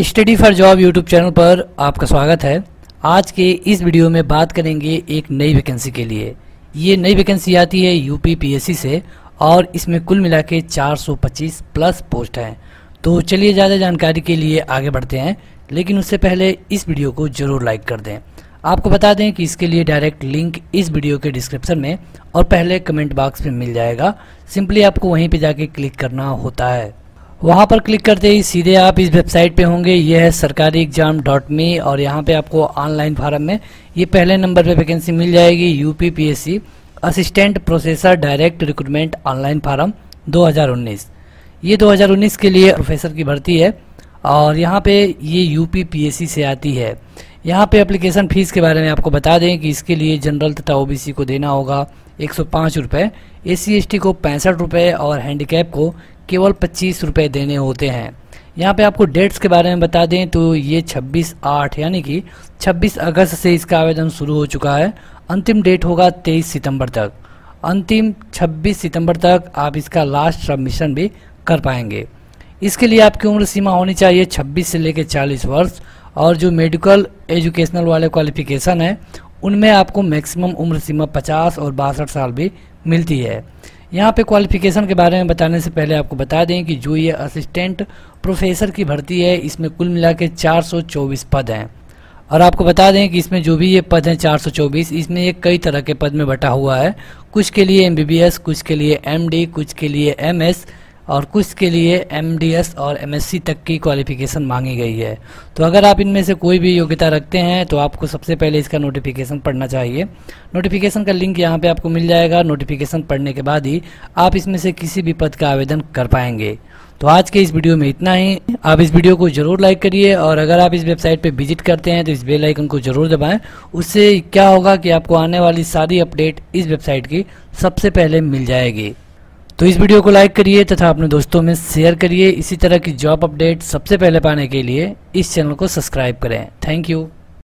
Study for job YouTube channel पर आपका स्वागत है। आज के इस वीडियो में बात करेंगे एक नई वैकेंसी के लिए। ये नई वैकेंसी आती है यूपी पीएससी से और इसमें कुल मिला के 425 प्लस पोस्ट हैं। तो चलिए ज़्यादा जानकारी के लिए आगे बढ़ते हैं, लेकिन उससे पहले इस वीडियो को जरूर लाइक कर दें। आपको बता दें कि इसके लिए डायरेक्ट लिंक इस वीडियो के डिस्क्रिप्शन में और पहले कमेंट बॉक्स में मिल जाएगा। सिंपली आपको वहीं पे जाके क्लिक करना होता है। वहां पर क्लिक करते ही सीधे आप इस वेबसाइट पे होंगे। यह है sarkariexam.me और यहाँ पे आपको ऑनलाइन फार्म में ये पहले नंबर पे वैकेंसी मिल जाएगी। UP PSC assistant professor direct recruitment online form 2019। ये 2019 के लिए प्रोफेसर की भर्ती है और यहाँ पे ये यूपी पीएससी से आती है। यहाँ पे एप्लीकेशन फीस के बारे में आपको बता दें कि इसके लिए जनरल तथा ओबीसी को देना होगा 105 रुपये, SC/ST को 65 रुपये और हैंडीकैप को केवल 25 रुपये देने होते हैं। यहाँ पे आपको डेट्स के बारे में बता दें तो ये 26/8 यानी कि 26 अगस्त से इसका आवेदन शुरू हो चुका है। अंतिम डेट होगा 23 सितंबर तक। अंतिम 26 सितंबर तक आप इसका लास्ट सबमिशन भी कर पाएंगे। इसके लिए आपकी उम्र सीमा होनी चाहिए 26 से लेकर 40 वर्ष और जो मेडिकल एजुकेशनल वाले क्वालिफिकेशन है उनमें आपको मैक्सिमम उम्र सीमा 50 और 62 साल भी मिलती है। यहाँ पे क्वालिफिकेशन के बारे में बताने से पहले आपको बता दें कि जो ये असिस्टेंट प्रोफेसर की भर्ती है इसमें कुल मिला के 424 पद हैं और आपको बता दें कि इसमें जो भी ये पद हैं 424, इसमें ये कई तरह के पद में बटा हुआ है। कुछ के लिए MBBS, कुछ के लिए MD, कुछ के लिए MS और कुछ के लिए MDS और MSc तक की क्वालिफिकेशन मांगी गई है। तो अगर आप इनमें से कोई भी योग्यता रखते हैं तो आपको सबसे पहले इसका नोटिफिकेशन पढ़ना चाहिए। नोटिफिकेशन का लिंक यहाँ पे आपको मिल जाएगा। नोटिफिकेशन पढ़ने के बाद ही आप इसमें से किसी भी पद का आवेदन कर पाएंगे। तो आज के इस वीडियो में इतना ही। आप इस वीडियो को जरूर लाइक करिए और अगर आप इस वेबसाइट पे विजिट करते हैं तो इस बेल आइकन को जरूर दबाएं। उससे क्या होगा कि आपको आने वाली सारी अपडेट इस वेबसाइट की सबसे पहले मिल जाएगी। तो इस वीडियो को लाइक करिए तथा अपने दोस्तों में शेयर करिए। इसी तरह की जॉब अपडेट सबसे पहले पाने के लिए इस चैनल को सब्सक्राइब करें। Thank you.